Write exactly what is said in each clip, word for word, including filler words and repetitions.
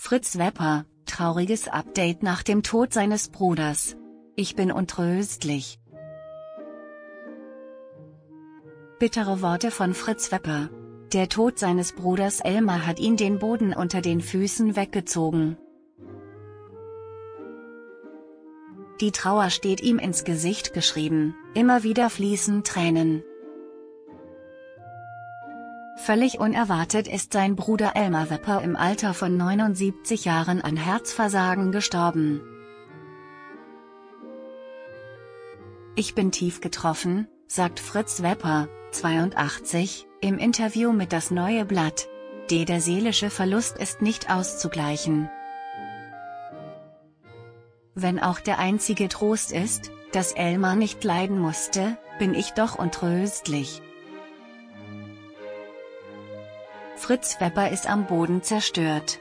Fritz Wepper, trauriges Update nach dem Tod seines Bruders. Ich bin untröstlich. Bittere Worte von Fritz Wepper. Der Tod seines Bruders Elmar hat ihn den Boden unter den Füßen weggezogen. Die Trauer steht ihm ins Gesicht geschrieben, immer wieder fließen Tränen. Völlig unerwartet ist sein Bruder Elmar Wepper im Alter von neunundsiebzig Jahren an Herzversagen gestorben. Ich bin tief getroffen, sagt Fritz Wepper, zweiundachtzig, im Interview mit Das Neue Blatt. Der seelische Verlust ist nicht auszugleichen. Wenn auch der einzige Trost ist, dass Elmar nicht leiden musste, bin ich doch untröstlich. Fritz Wepper ist am Boden zerstört.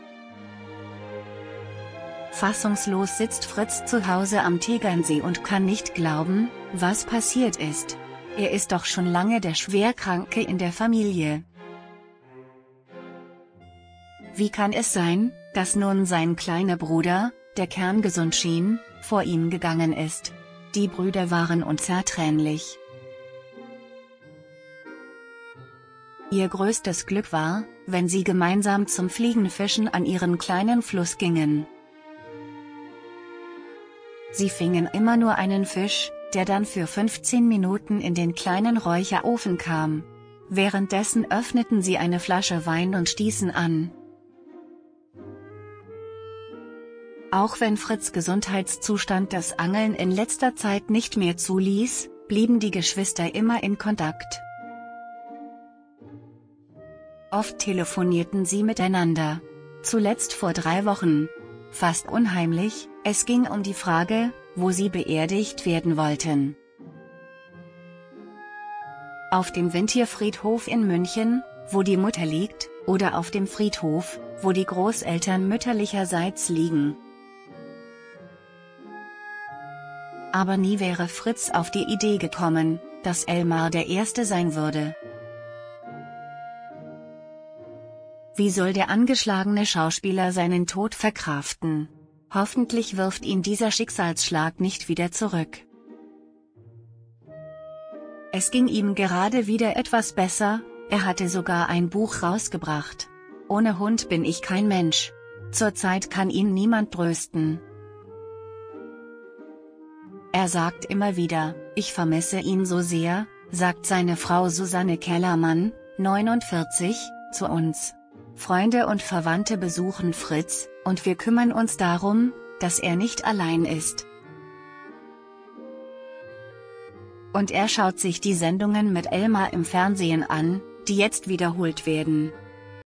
Fassungslos sitzt Fritz zu Hause am Tegernsee und kann nicht glauben, was passiert ist. Er ist doch schon lange der Schwerkranke in der Familie. Wie kann es sein, dass nun sein kleiner Bruder, der kerngesund schien, vor ihm gegangen ist? Die Brüder waren unzertrennlich. Ihr größtes Glück war, wenn sie gemeinsam zum Fliegenfischen an ihren kleinen Fluss gingen. Sie fingen immer nur einen Fisch, der dann für fünfzehn Minuten in den kleinen Räucherofen kam. Währenddessen öffneten sie eine Flasche Wein und stießen an. Auch wenn Fritz' Gesundheitszustand das Angeln in letzter Zeit nicht mehr zuließ, blieben die Geschwister immer in Kontakt. Oft telefonierten sie miteinander. Zuletzt vor drei Wochen. Fast unheimlich, es ging um die Frage, wo sie beerdigt werden wollten. Auf dem Windtierfriedhof in München, wo die Mutter liegt, oder auf dem Friedhof, wo die Großeltern mütterlicherseits liegen. Aber nie wäre Fritz auf die Idee gekommen, dass Elmar der Erste sein würde. Wie soll der angeschlagene Schauspieler seinen Tod verkraften? Hoffentlich wirft ihn dieser Schicksalsschlag nicht wieder zurück. Es ging ihm gerade wieder etwas besser, er hatte sogar ein Buch rausgebracht. Ohne Hund bin ich kein Mensch. Zurzeit kann ihn niemand trösten. Er sagt immer wieder, ich vermisse ihn so sehr, sagt seine Frau Susanne Kellermann, neunundvierzig, zu uns. Freunde und Verwandte besuchen Fritz, und wir kümmern uns darum, dass er nicht allein ist. Und er schaut sich die Sendungen mit Elmar im Fernsehen an, die jetzt wiederholt werden.